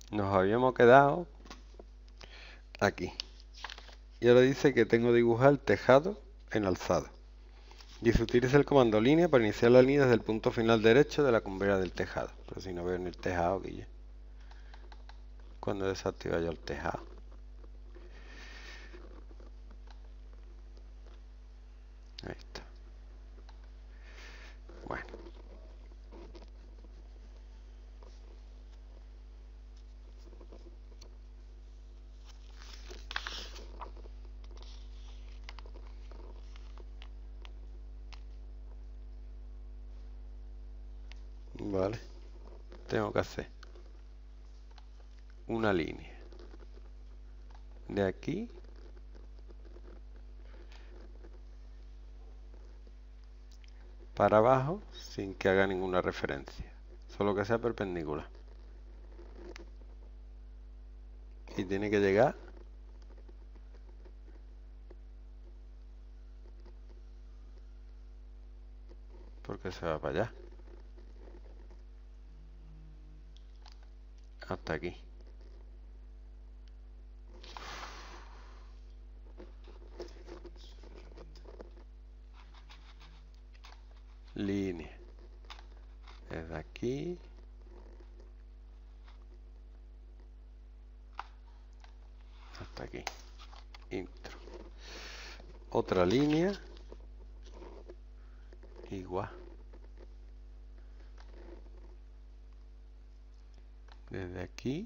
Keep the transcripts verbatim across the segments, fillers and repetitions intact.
Nos habíamos quedado aquí. Y ahora dice que tengo que dibujar el tejado en alzado. Dice, utiliza el comando línea para iniciar la línea desde el punto final derecho de la cumbrera del tejado. Pero si no veo ni el tejado, Guille. Cuando desactiva yo el tejado. Ahí está. Bueno. Vale. Tengo que hacer una línea de aquí para abajo sin que haga ninguna referencia, solo que sea perpendicular. Y tiene que llegar porque se va para allá. Hasta aquí. Línea. Desde aquí. Hasta aquí. Intro. Otra línea. Igual. Desde aquí.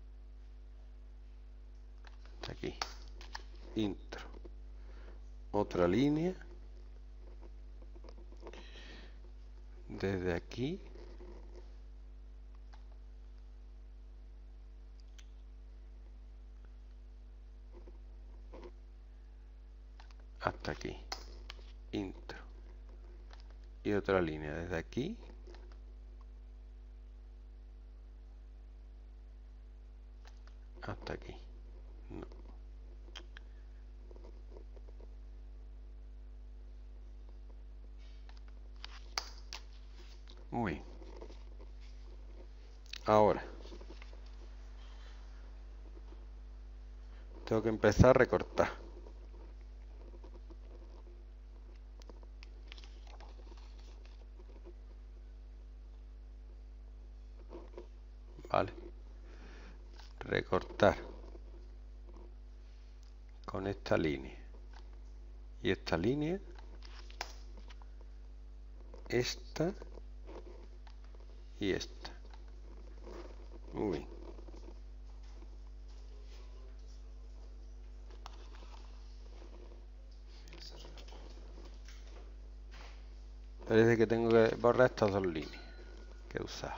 Hasta aquí. Intro. Otra línea. Desde aquí. Hasta aquí. Intro. Y otra línea desde aquí. Hasta aquí. No. Muy bien. Ahora tengo que empezar a recortar. Vale. Recortar con esta línea y esta línea, esta y esta. Muy bien. Parece que tengo que borrar estas dos líneas que he usado.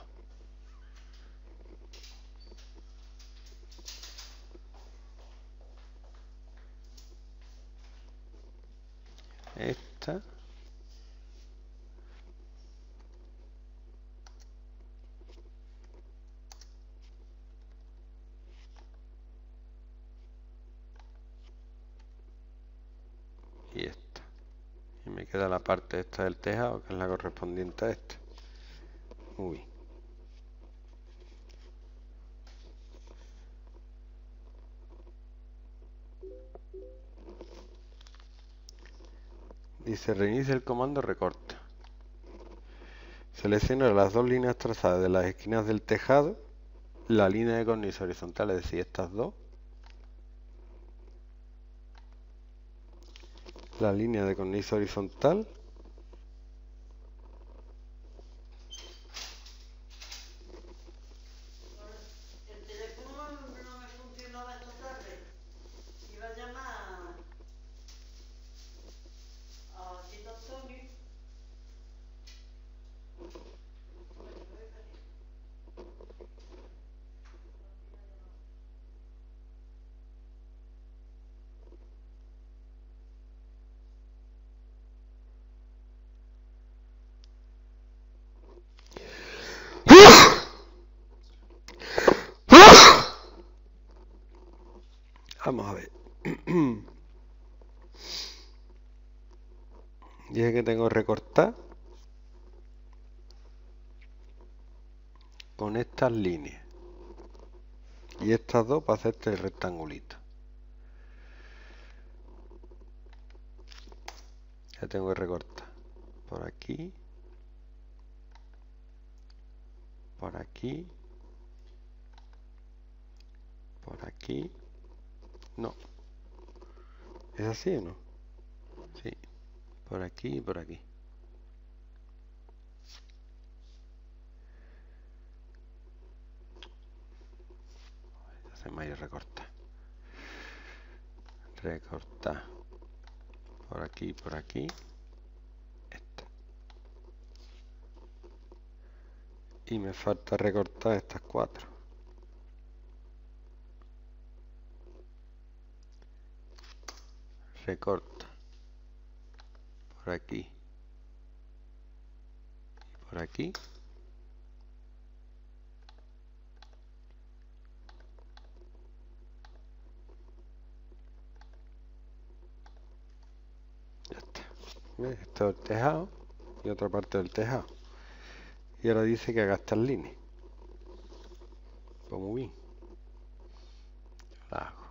Esta y esta. Y me queda la parte esta del tejado, que es la correspondiente a esta. Muy bien. Dice, reinicia el comando recorta. Selecciona las dos líneas trazadas de las esquinas del tejado, la línea de cornisa horizontal, es decir, estas dos, la línea de cornisa horizontal el teléfono no me funcionaba esta tarde. Iba a llamar a Tito Antonio. Vamos a ver. Dije que tengo que recortar con estas líneas. Y estas dos para hacerte el rectangulito. Ya tengo que recortar por aquí, por aquí, por aquí. No. ¿Es así o no? Sí. Por aquí y por aquí. Se me ha ido recortar. Recortar. Por aquí, por aquí. Esta. Y me falta recortar estas cuatro. Recorta. Por aquí. Y por aquí. Ya está. ¿Ves? Esto es el tejado y otra parte del tejado. Y ahora dice que haga estas líneas. Pues muy bien. La hago.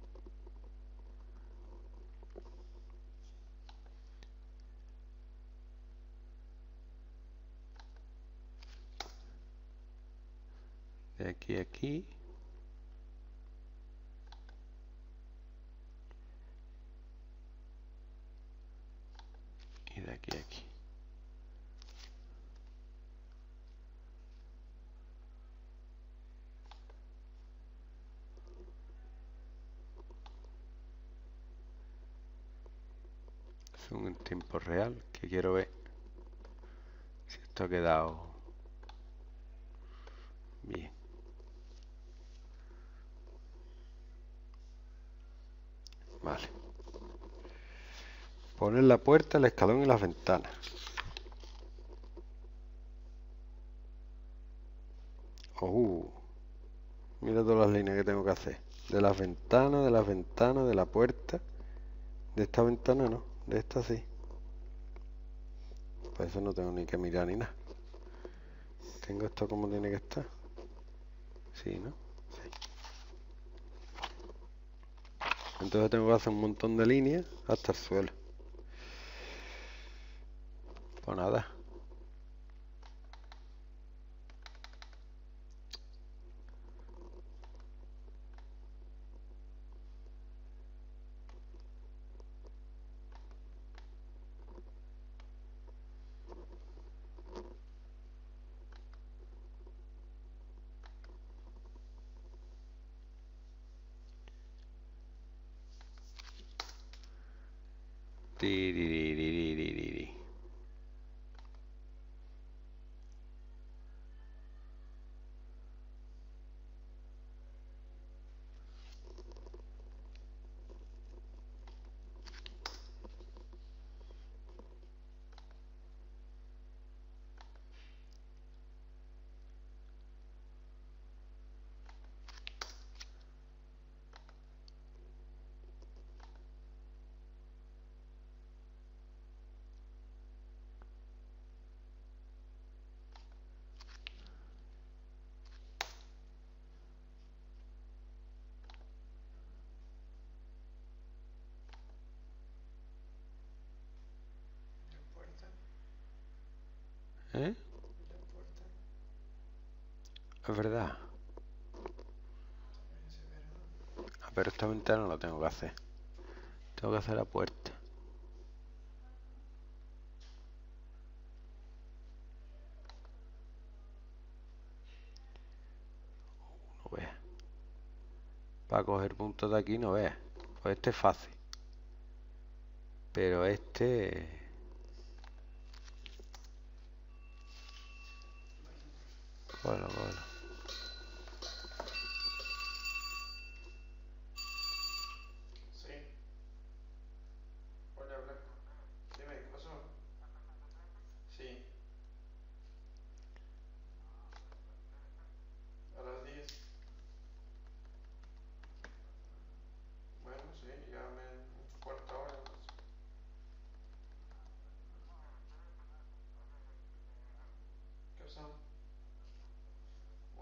De aquí a aquí. Y de aquí a aquí. Zoom en tiempo real, que quiero ver si esto ha quedado bien. Vale. Poner la puerta, el escalón y las ventanas. Oh, mira todas las líneas que tengo que hacer. De las ventanas, de las ventanas, de la puerta. De esta ventana no, de esta sí. Pues eso no tengo ni que mirar ni nada. Tengo esto como tiene que estar. Sí, ¿no? Sí. Entonces tengo que hacer un montón de líneas hasta el suelo. Pues nada. Tiririririririri. ¿Eh? Es verdad. Ah, pero esta ventana no la tengo que hacer. Tengo que hacer la puerta. No veas. Para coger puntos de aquí no veas. Pues este es fácil. Pero este... Bueno, bueno. Sí. Hola, Blanco. Dime, ¿qué pasó? Sí. A las diez. Bueno, sí, llámame en un cuarto hora. Pues. ¿Qué pasó?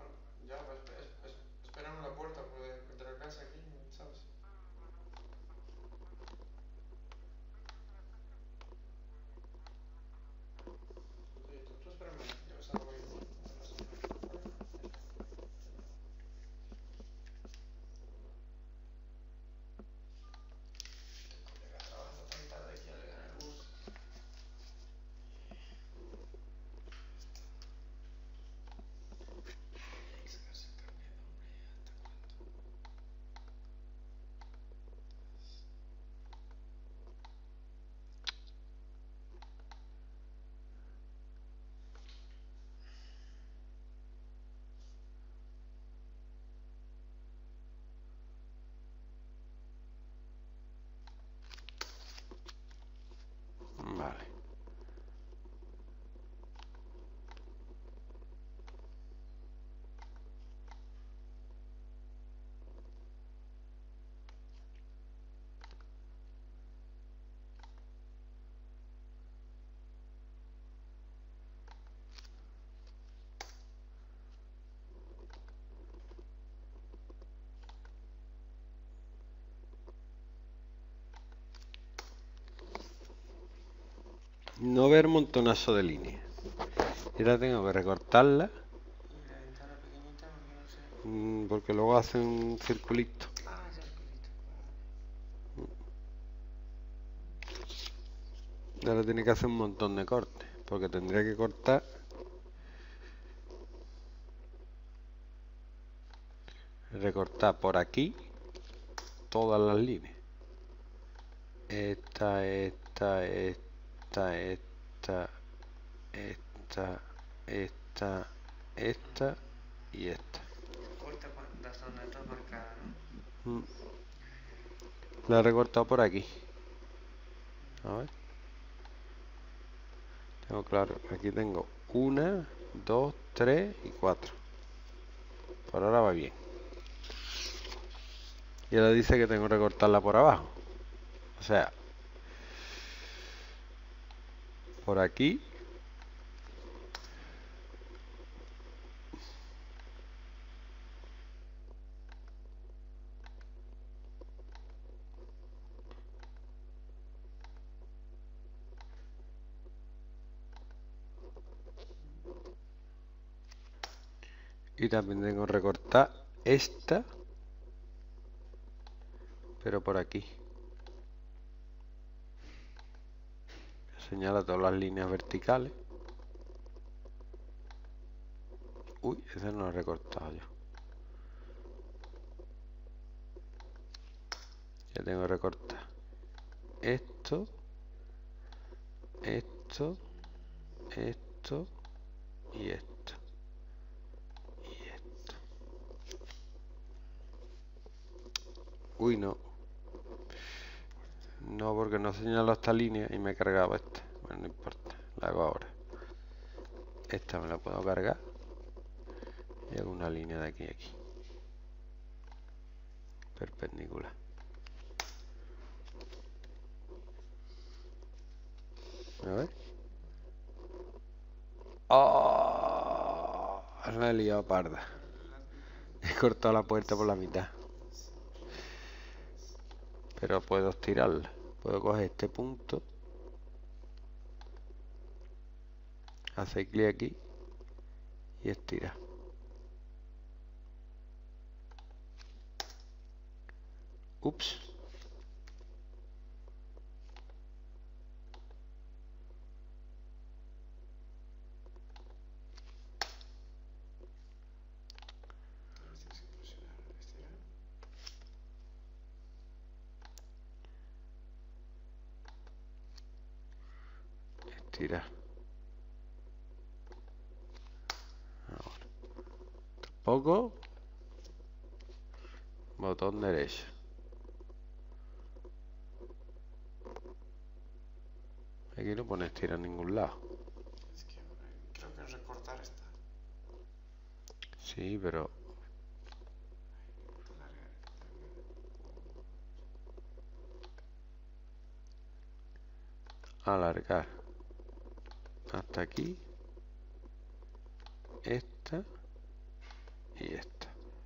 no ver montonazo de líneas. Y ahora tengo que recortarla. Y la ventana pequeñita porque no sé. mm, Porque luego hace un circulito. Ah, circulito. Y ahora tiene que hacer un montón de cortes. Porque tendría que cortar. Recortar por aquí todas las líneas. Esta, esta, esta, esta, esta, esta, esta y esta. Corta por la zona toda marcada, ¿no? Mm. La he recortado por aquí. A ver. Tengo claro, aquí tengo una, dos, tres y cuatro. Por ahora va bien. Y ahora dice que tengo que recortarla por abajo. O sea, por aquí. Y también tengo que recortar esta. Pero por aquí. Señala todas las líneas verticales. Uy, ese no lo he recortado yo. Ya tengo que recortar esto, esto, esto y esto. Y esto. Uy, no. No, porque no señalo esta línea y me he cargado esta. Bueno, no importa, la hago ahora. Esta me la puedo cargar. Y hago una línea de aquí a aquí. Perpendicular. A ver. ¡Oh! La he liado parda. He cortado la puerta por la mitad. Pero puedo estirarla. Puedo coger este punto. Hacer clic aquí. Y estirar. Ups. Estirar. Ahora. Tampoco. Botón derecho. Aquí no pone estirar en ningún lado. Es que eh, creo que recortar está. Sí, pero alargar hasta aquí, esta y esta.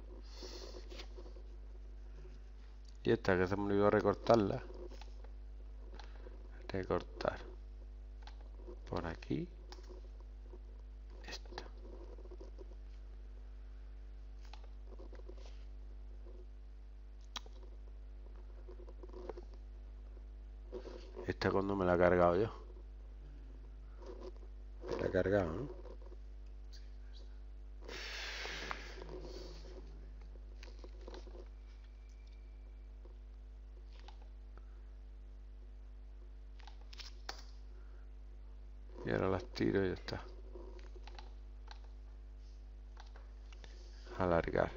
Y esta que se me olvidó recortarla, recortar por aquí, esta. Esta cuando me la he cargado yo. Me la he cargado, ¿no? Y ahora las tiro y ya está. Alargar.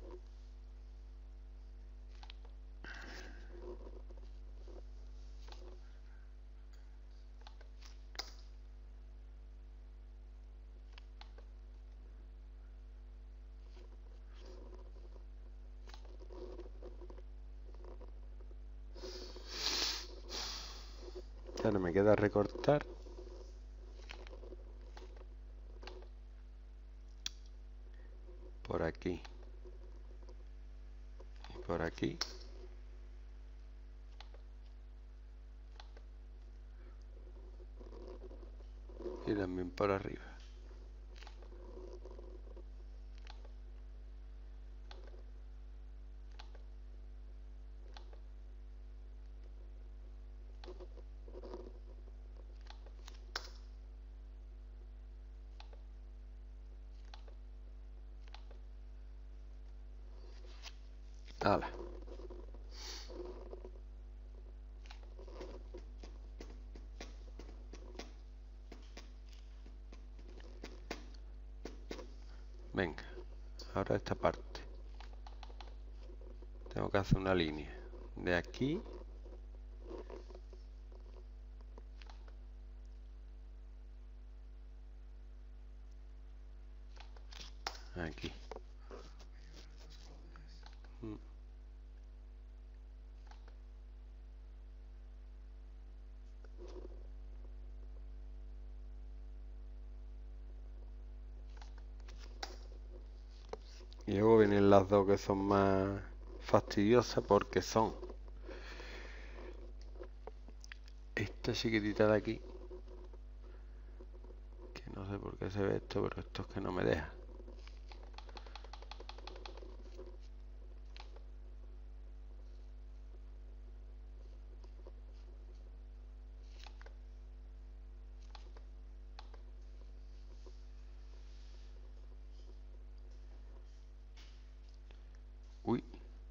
Ya no me queda recortar. Por aquí. Y por aquí. Y también por arriba. Hala. Venga, ahora esta parte. Tengo que hacer una línea de aquí a aquí. Mm. Y luego vienen las dos que son más fastidiosas porque son esta chiquitita de aquí, que no sé por qué se ve esto, pero esto es que no me deja. Uy.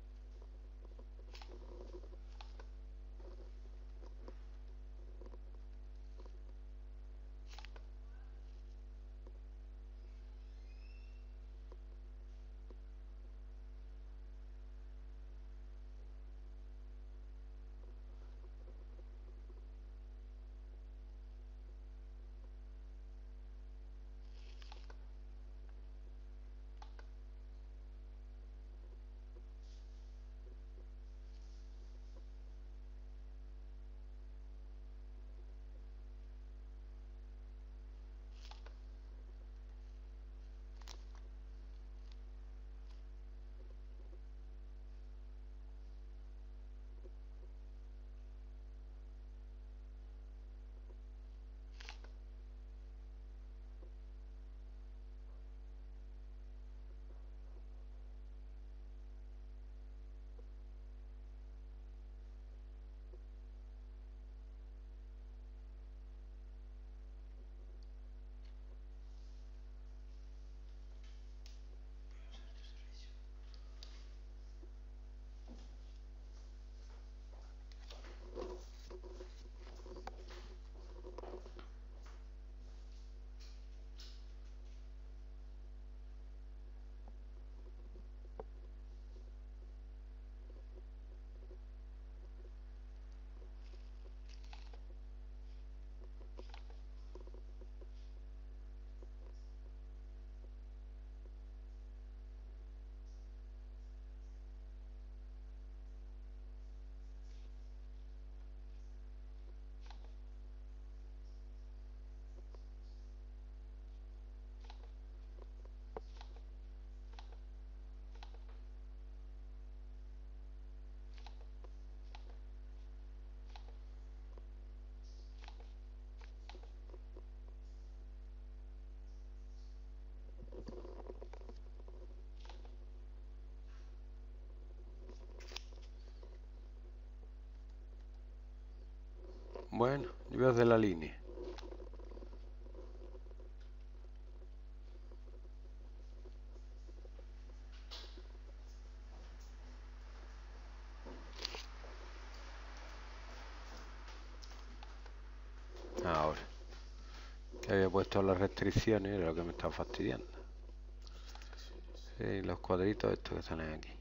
Bueno, yo voy a hacer la línea. Ahora, que había puesto las restricciones, era lo que me estaba fastidiando. Sí, los cuadritos estos que salen aquí.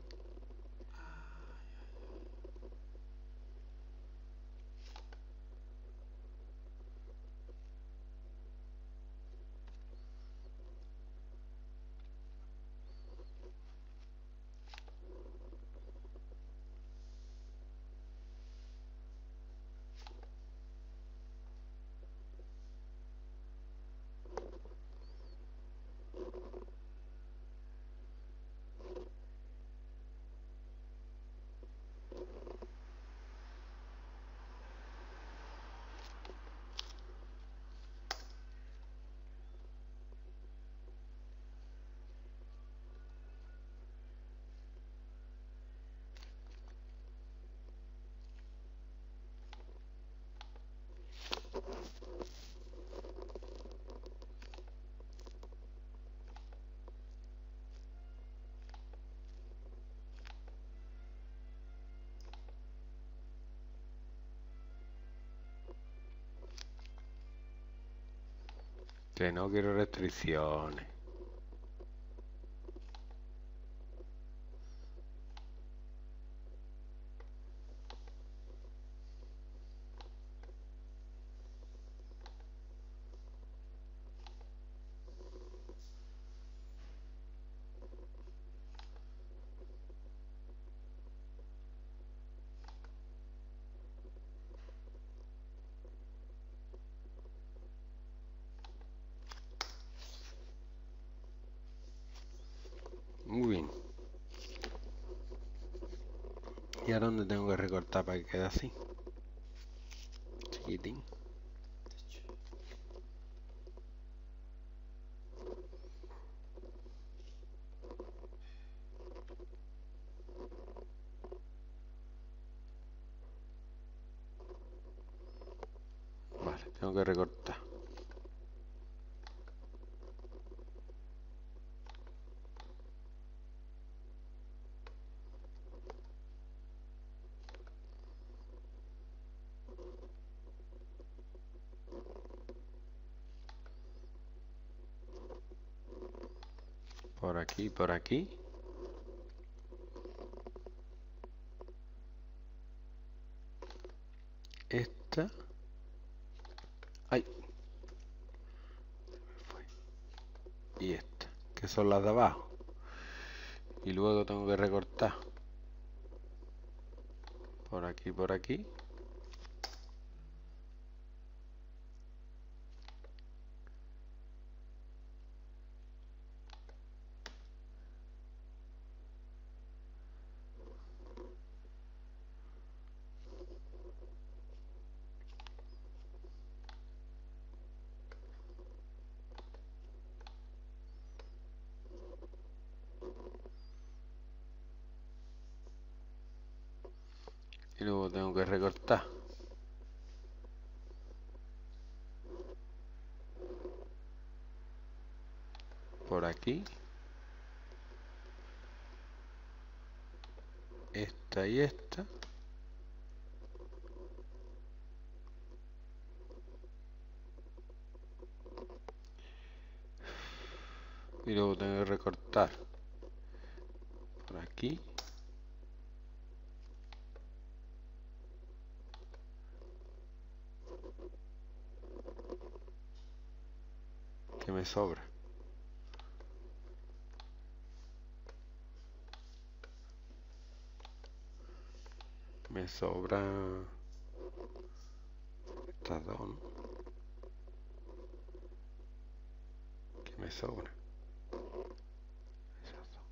Que no quiero restricciones. Muy bien. ¿Y ahora dónde tengo que recortar para que quede así? Chiquitín. Vale, tengo que recortar. Por aquí, por aquí. Esta. ¡Ay! Y esta, que son las de abajo. Y luego tengo que recortar. Por aquí, por aquí. Y luego tengo que recortar. Por aquí. Esta y esta. Y luego tengo que recortar. Por aquí. Que me sobra. Me sobra estas dos, ¿no? Que me sobra. Esas dos.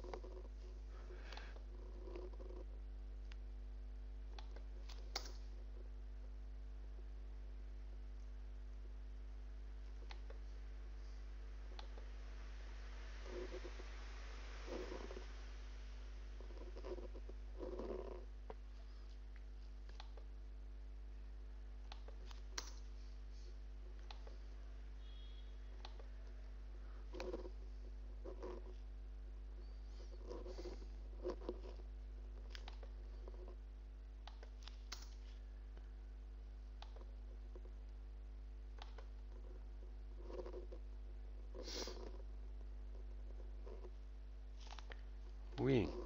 Muy bien.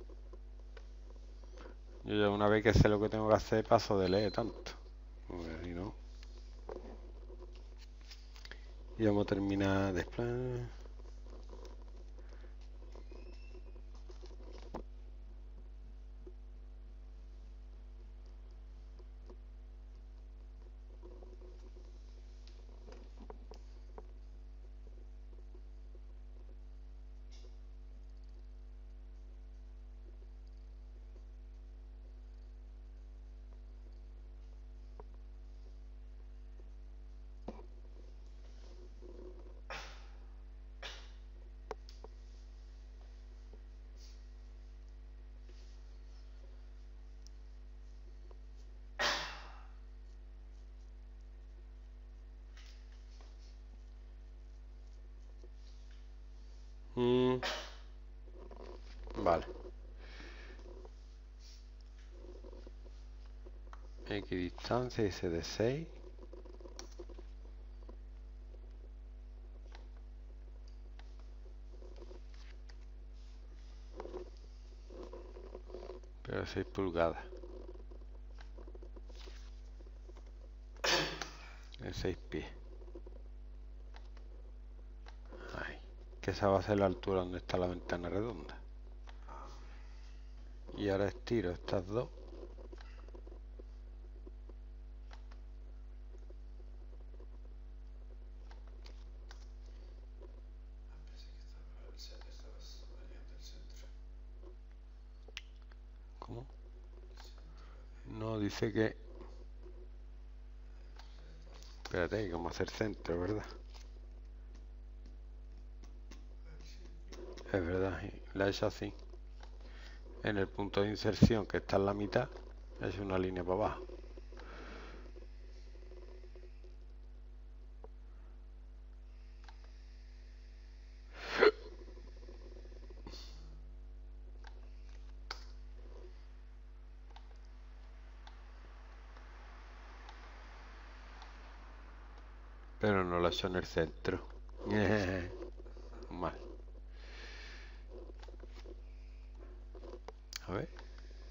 Yo ya una vez que sé lo que tengo que hacer, paso de leer tanto. Porque si no. Y vamos a terminar después. Mm, vale. X distancia, dice de seis. Pero seis pulgadas. De seis pies. Ahí. Que esa va a ser la altura donde está la ventana redonda. Y ahora estiro estas dos. ¿Cómo? No, dice que... Espérate, que vamos a hacer centro, ¿verdad? Es verdad, sí, la he hecho así. En el punto de inserción, que está en la mitad, es una línea para abajo. Pero no la he hecho en el centro. Mal. A ver.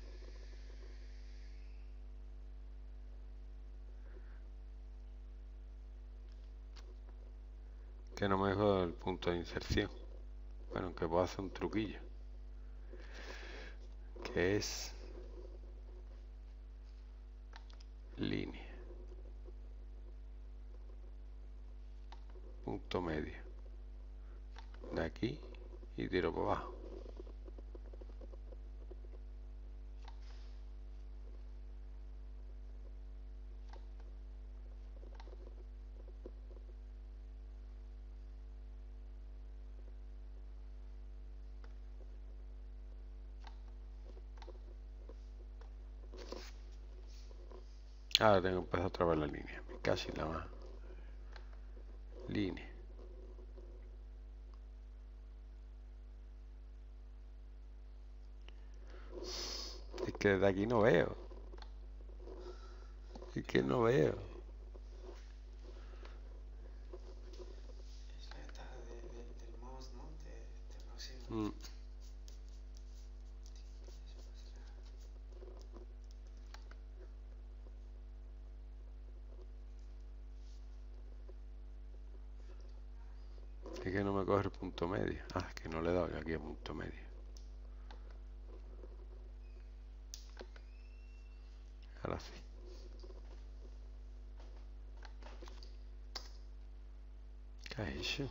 Que no me dejo el punto de inserción. Bueno, que puedo hacer un truquillo. Que es... línea. Punto medio. De aquí y tiro para abajo. Ahora tengo que empezar otra vez la línea. Casi la más. Línea. Es que desde aquí no veo. Es que no veo. Es la ventaja de, de, del mouse, ¿no? Te, te aproxima. Mm. Es que no me coge el punto medio. Ah, es que no le he dado aquí a punto medio. Ahora sí. ¿Qué has hecho?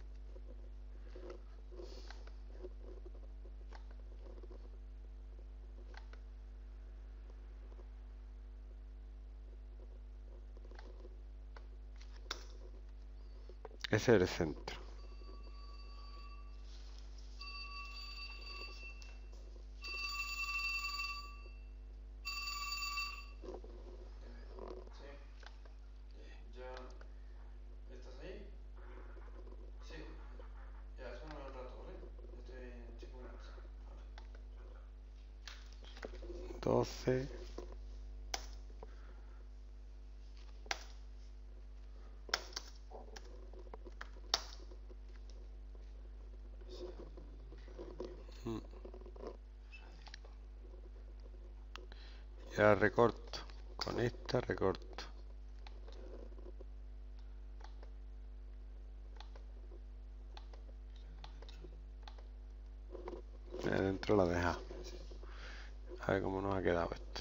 Ese es el centro. Sí. Ya. ¿Estás ahí? Sí. Ya, eso no es un rato, ¿vale? Estoy en cinco minutos. Vale. doce. Mm. Y ahora recorto. Con esta recorto. Dentro la deja. A ver cómo nos ha quedado esto.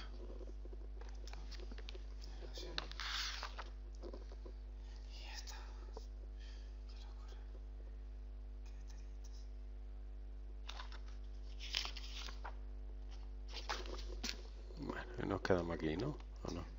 Y ya está. Qué locura. Qué detallitos. Bueno, y nos quedamos aquí, ¿no? ¿O no?